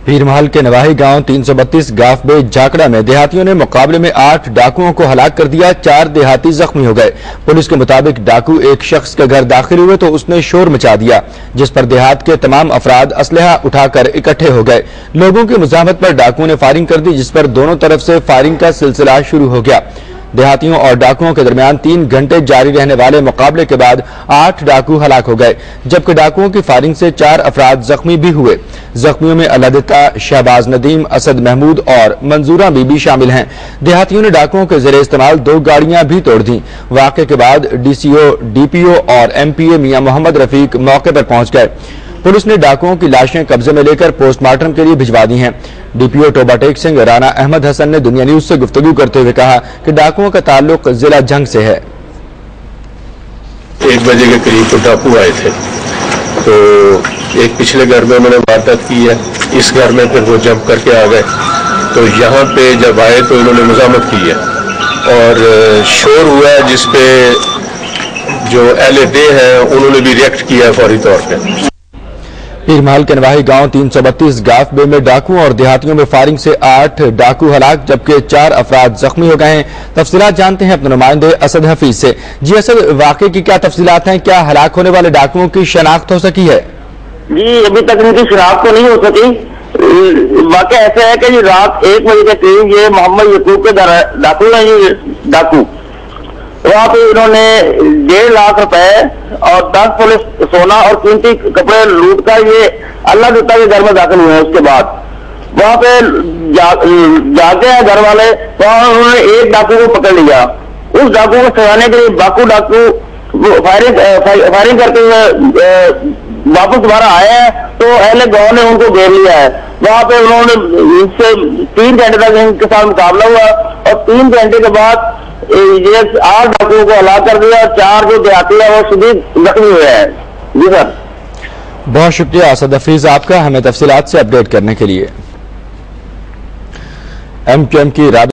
पीरमहल के नवाही गांव 332 गाफबे जाकड़ा में देहातियों ने मुकाबले में 8 डाकुओं को हलाक कर दिया। 4 देहाती जख्मी हो गए। पुलिस के मुताबिक डाकू एक शख्स के घर दाखिल हुए तो उसने शोर मचा दिया, जिस पर देहात के तमाम अफराद असलहा उठाकर इकट्ठे हो गए। लोगों की मुजाहमत पर डाकुओं ने फायरिंग कर दी, जिस पर दोनों तरफ से फायरिंग का सिलसिला शुरू हो गया। देहातियों और डाकुओं के दरमियान 3 घंटे जारी रहने वाले मुकाबले के बाद 8 डाकू हलाक हो गए, जबकि डाकुओं की फायरिंग से 4 अफराद जख्मी भी हुए। जख्मियों में अल्लादिता, शहबाज नदीम, असद महमूद और मंजूरा बीबी शामिल हैं। देहातियों ने डाकुओं के जरिए इस्तेमाल 2 गाड़ियां भी तोड़ दी। वाक़े के बाद डीसीओ, डीपीओ और एमपीए मियां मोहम्मद रफीक मौके पर पहुंच गए। पुलिस ने डाकुओं की लाशें कब्जे में लेकर पोस्टमार्टम के लिए भिजवा दी हैं। डीपीओ टोबा टेक सिंह राना अहमद हसन ने दुनिया न्यूज से गुफ्तगू करते हुए कहा कि डाकुओं का ताल्लुक जिला जंग से है। 1 बजे के करीब तो डाकू आए थे, तो एक पिछले घर में उन्होंने वारदात की है, इस घर में फिर वो जंप करके आ गए। तो यहाँ पे जब आए तो इन्होंने मुजामत की है और शोर हुआ है, जिसपे जो LAD है उन्होंने भी रिएक्ट किया है फौरी तौर पर। पीरमहल के नवाही गांव 332 गाफबे में डाकुओं और देहातियों में फायरिंग से 8 डाकू हलाक, जबकि 4 अफराद जख्मी हो गए हैं। तफसीलात जानते हैं अपने नुमाइंदे असद हफीज से। जी असद, वाकई की क्या तफसीलात हैं? क्या हलाक होने वाले डाकुओं की शनाख्त हो सकी है? जी, अभी तक इनकी शनाख्त तो नहीं हो सकी। वाकई ऐसा है कि जी रात 1 बजे के करीब ये मोहम्मद यकूब के डाकू है। ये डाकू वहाँ पे इन्होंने 1.5 लाख रुपए और 10 पुलिस सोना और कीमती कपड़े लूट कर ये अल्लादिता के घर में दाखिल हुए हैं। उसके बाद वहाँ पे जाते हैं घर वाले, तो उन्होंने एक डाकू को पकड़ लिया। उस डाकू को सजाने के लिए बाकू डाकू फायरिंग करते हुए वापस दोबारा आए हैं, तो अहले गांव ने उनको घेर लिया है। वहाँ पे उन्होंने इससे 3 घंटे तक इनके साथ मुकाबला हुआ और 3 घंटे के बाद ये 8 डाकुओं को हलाक कर दिया और 4 जो देहाती है वो शदीद जख्मी हुए हैं। जी सर, बहुत शुक्रिया असद हफीज आपका हमें तफसीलात से अपडेट करने के लिए। MQM की